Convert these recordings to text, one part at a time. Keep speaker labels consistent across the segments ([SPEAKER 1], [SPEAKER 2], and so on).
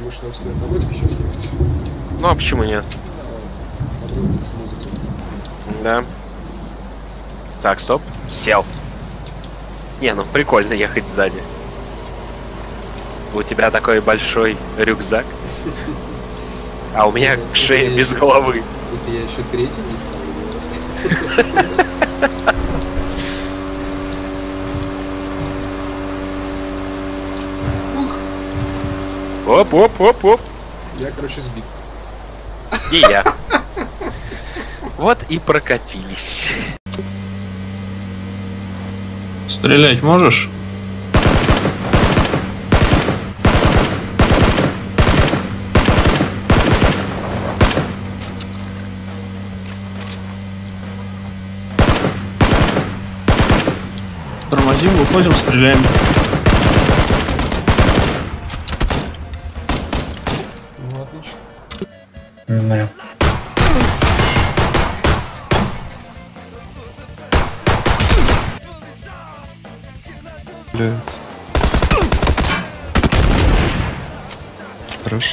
[SPEAKER 1] думаю, что нам стоит на мотике сейчас ехать?
[SPEAKER 2] Ну а почему нет?
[SPEAKER 1] Подробно с музыкой.
[SPEAKER 2] Да. Так, стоп. Сел. Не, ну прикольно ехать сзади. У тебя такой большой рюкзак. А у меня шея без головы.
[SPEAKER 1] Это я еще третий не стал делать. Ух!
[SPEAKER 2] Оп.
[SPEAKER 1] Я, короче, сбит.
[SPEAKER 2] И я. Вот и прокатились.
[SPEAKER 3] Стрелять можешь? Тормозим, выходим, стреляем.
[SPEAKER 1] Ну, отлично.
[SPEAKER 3] Да.
[SPEAKER 4] Хорошо.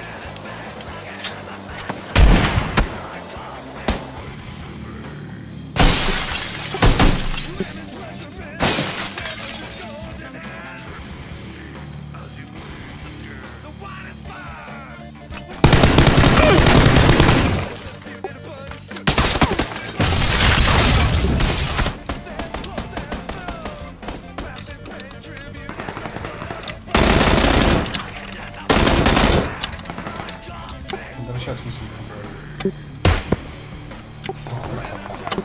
[SPEAKER 1] Даже сейчас высунем. Красота.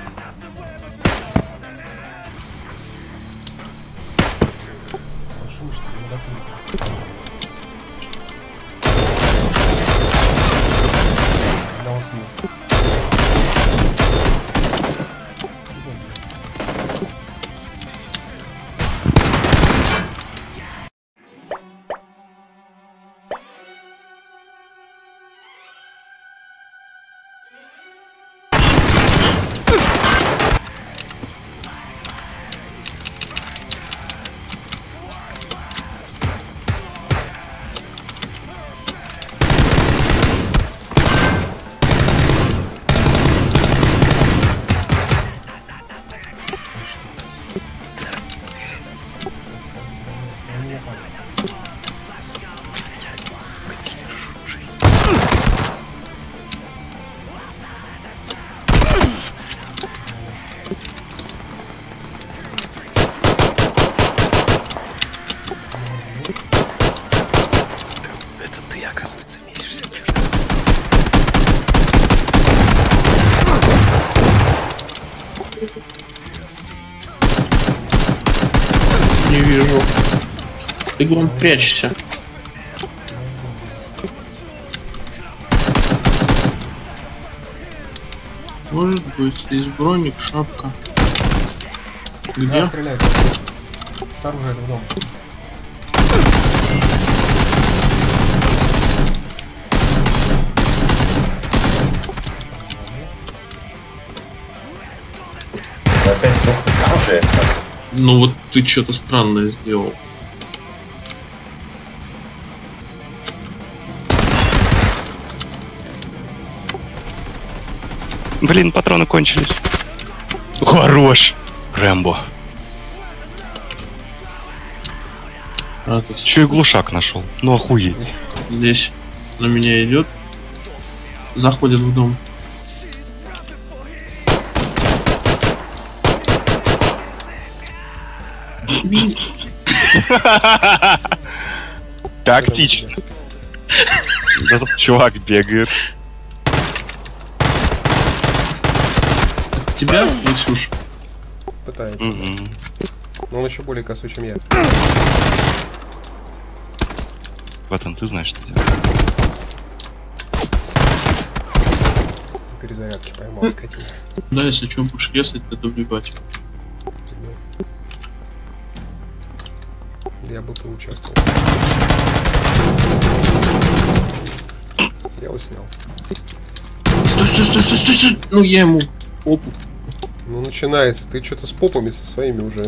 [SPEAKER 1] Машина, что ли, мотоцикл? На 8.
[SPEAKER 2] Это ты, оказывается, месишься.
[SPEAKER 3] Не вижу. Ты, главное, прячешься. Может быть, здесь броник, шапка. Где?
[SPEAKER 1] Да, стреляют. Снаружи этого дома.
[SPEAKER 5] Опять оружие.
[SPEAKER 3] Ну вот ты что-то странное сделал.
[SPEAKER 4] Блин, патроны кончились. Хорош. Рэмбо.
[SPEAKER 3] А, ты
[SPEAKER 4] Еще и глушак нашел. Ну охуеть.
[SPEAKER 3] здесь на меня идет. Заходит в дом.
[SPEAKER 4] Тактично. Да тут чувак бегает.
[SPEAKER 3] Тебя, Исуш?
[SPEAKER 1] Пытается.
[SPEAKER 4] Мгм.
[SPEAKER 1] Но он еще более косой, чем я.
[SPEAKER 4] Батон, ты знаешь, что делать.
[SPEAKER 1] Перезарядки поймал, скотина.
[SPEAKER 3] Да, если что, будешь резать, то добивать.
[SPEAKER 1] Я бы поучаствовал. Я его снял.
[SPEAKER 3] Стой. Ну я ему попу.
[SPEAKER 1] Ну начинается. Ты что-то с попами со своими уже.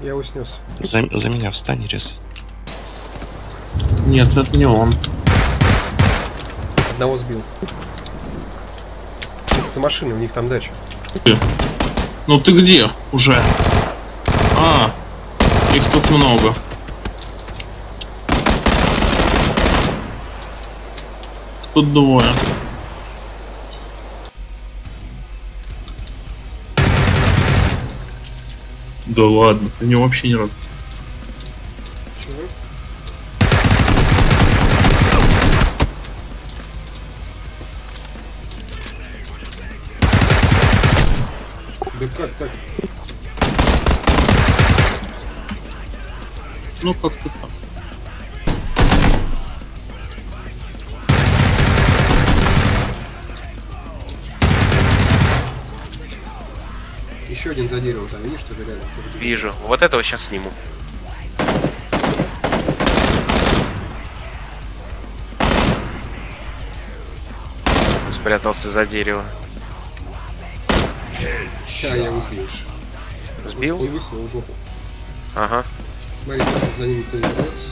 [SPEAKER 1] Я его снес.
[SPEAKER 4] За меня встань и резай.
[SPEAKER 3] Нет, это не он.
[SPEAKER 1] Одного сбил. За машиной, у них там дача.
[SPEAKER 3] Ну ты где уже? А, их тут много. Тут двое. Да ладно, ты не вообще не раз.
[SPEAKER 1] Чего? Да как так?
[SPEAKER 3] Ну как-то так.
[SPEAKER 1] Еще один за деревом там, видишь, что это рядом?
[SPEAKER 2] Вижу. Вот этого сейчас сниму. Спрятался за дерево.
[SPEAKER 1] А, я его сбил.
[SPEAKER 2] Сбил?
[SPEAKER 1] Он высунул в жопу.
[SPEAKER 2] Ага.
[SPEAKER 1] Смотри, за ним никто не сдается.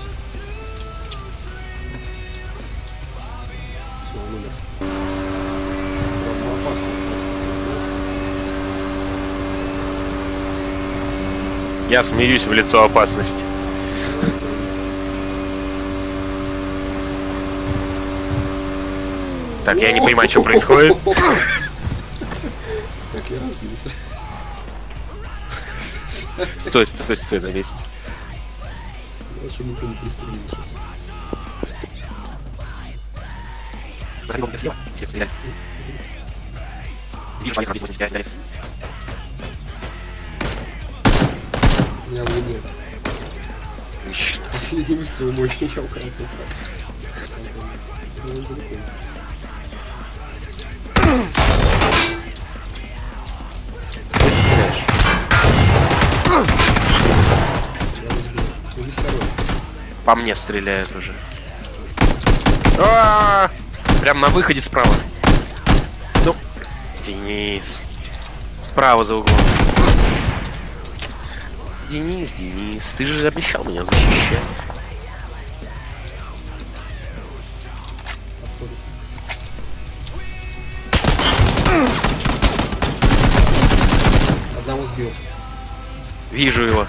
[SPEAKER 1] Все, он умер. Прям опасно.
[SPEAKER 2] Я смеюсь в лицо опасности. Так, я не понимаю, что происходит.
[SPEAKER 1] Так, я разбился.
[SPEAKER 2] Стой, стой, стой на месте.
[SPEAKER 1] Надо, чтобы никто не пристрелил сейчас. Меня выбил.
[SPEAKER 2] Отлично.
[SPEAKER 1] Последний выстрел мой, я укрыл.
[SPEAKER 2] Ты стреляешь.
[SPEAKER 1] Я разбил. Иди второй.
[SPEAKER 2] По мне стреляют уже. Прям на выходе справа. Ну, Денис. Справа за углом. Денис, Денис, ты же обещал меня защищать.
[SPEAKER 1] Одного сбил.
[SPEAKER 2] Вижу его.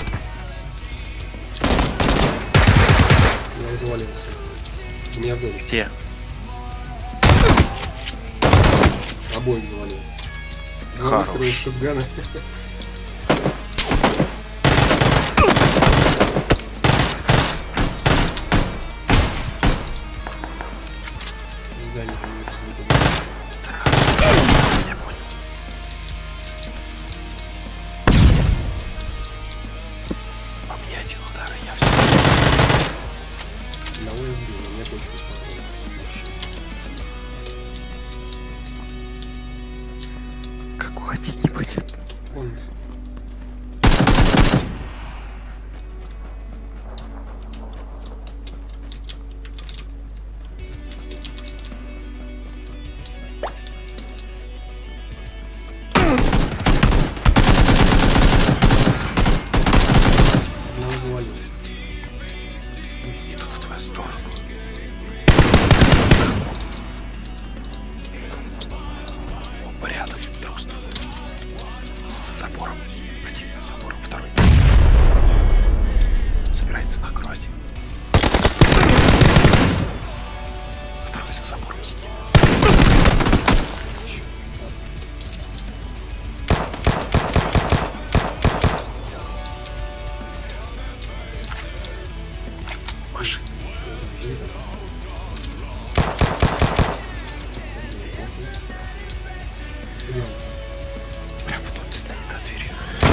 [SPEAKER 1] Я развалился. У меня в доме.
[SPEAKER 2] Где?
[SPEAKER 1] Обоих завалил. Два
[SPEAKER 2] Хорош.
[SPEAKER 1] выстрела из шотгана. Здание, конечно, не подойдет.
[SPEAKER 2] Я понял. По мне один удар, и я все.
[SPEAKER 1] Одного я сбил, но мне точно хватило.
[SPEAKER 2] Как уходить не будет.
[SPEAKER 1] Он... Одного завалил.
[SPEAKER 2] Идут в твою сторону. Оба рядом, друг с другом. За забором. Один за забором, второй. Собирается накрывать. Второй за забором сидит. Машина. Прям в доме стоит за дверью.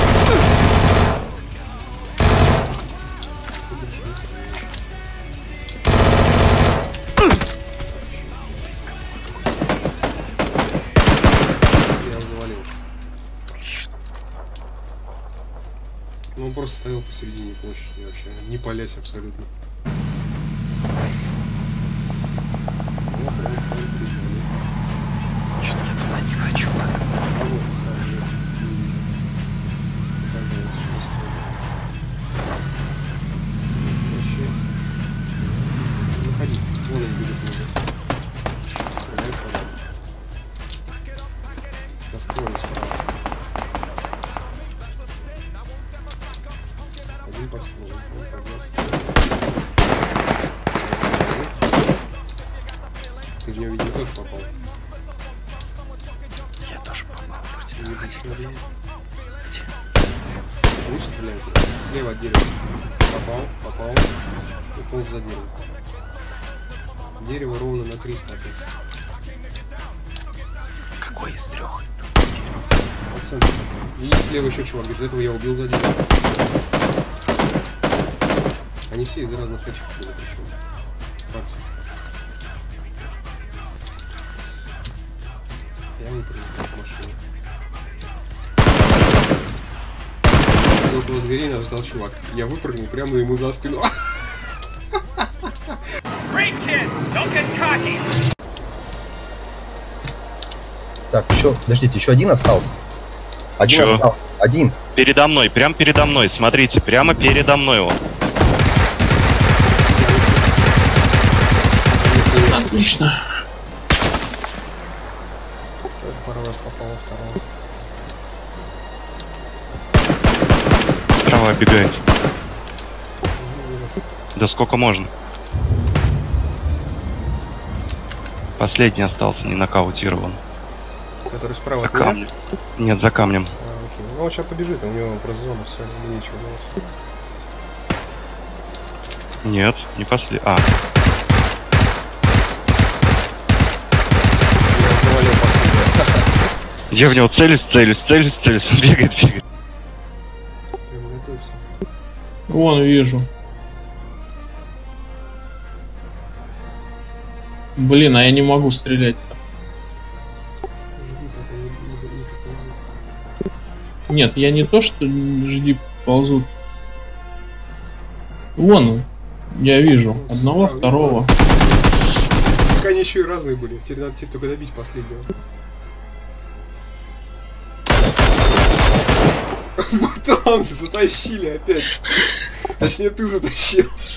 [SPEAKER 1] Я его завалил.
[SPEAKER 2] Отлично.
[SPEAKER 1] Ну, он просто стоял посередине площади вообще, не палясь абсолютно. Ну, прям прикольно.
[SPEAKER 2] Что я туда не хочу.
[SPEAKER 1] А вот, оказывается, не вижу. Оказывается, что скрыто. Ты в него, видимо, тоже попал.
[SPEAKER 2] Я тоже попал. Вроде, да. Хотя не уверен. Где?
[SPEAKER 1] Видишь, стреляют? Слева от дерева. Попал. И полз за дерево. Дерево ровно на 300 опять.
[SPEAKER 2] Какой из трех?
[SPEAKER 1] По центру. И слева еще чувак. Говорит, этого я убил за дерево. Они все из разных этих были, причем. Фракций. Я выпрыгнул в машину. Около дверей нас ждал чувак. Я выпрыгнул прямо ему за спину.
[SPEAKER 5] Так, еще, подождите, еще один остался. Один
[SPEAKER 4] Чё?
[SPEAKER 5] остался. Один.
[SPEAKER 4] Передо мной, прям передо мной, смотрите, прямо передо мной он.
[SPEAKER 3] Отлично.
[SPEAKER 1] Пару раз попал во второго.
[SPEAKER 4] Справа оббегает. Да сколько можно? Последний остался, не нокаутирован.
[SPEAKER 1] Который справа
[SPEAKER 4] За
[SPEAKER 1] от меня?
[SPEAKER 4] камнем. Нет, за камнем.
[SPEAKER 1] А, окей. Ну он сейчас побежит, у него просто зона, все, ему нечего делать.
[SPEAKER 4] Нет, не последний. А,
[SPEAKER 1] Я его завалил последнего.
[SPEAKER 4] я в него целюсь. Он бегает.
[SPEAKER 1] Прям готовься.
[SPEAKER 3] Вон, вижу. Блин, а я не могу стрелять.
[SPEAKER 1] Жди, пока не поползут.
[SPEAKER 3] Нет, я не то, что жди ползут. Вон, я вижу. Одного,
[SPEAKER 1] Справа,
[SPEAKER 3] второго.
[SPEAKER 1] Так они еще и разные были. Теперь надо тебе только добить последнего. Вот он, затащили опять. Точнее, ты затащил.